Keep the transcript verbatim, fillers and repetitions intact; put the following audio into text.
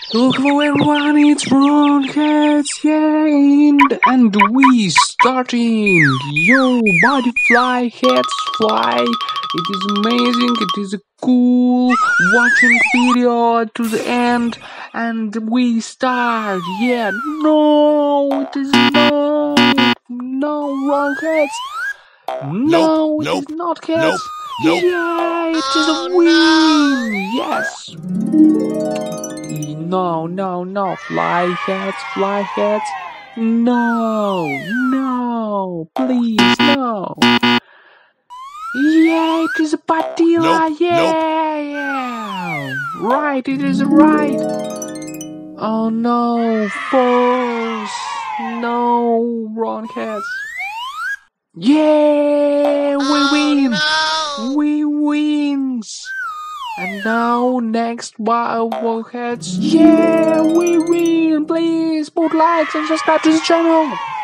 Hello everyone, it's Broadcast here, and, and we starting. Yo, butterfly heads fly. It is amazing. It is cool. Watching video to the end, and we start. Yeah, no, it is no, no wrong heads. No, Nope, it nope, is not cats. nope, nope. Yeah, it is a win. Yes. No, no, no. Fly heads, fly heads. No, no, please, no. Yeah, it is a Patila. Nope, yeah, nope. yeah. Right, it is right. Oh no, false. No, wrong heads. Yeah, we win. Oh, no. We wins. And now, next Wildcat. Yeah, we win! Please put likes and subscribe to the channel!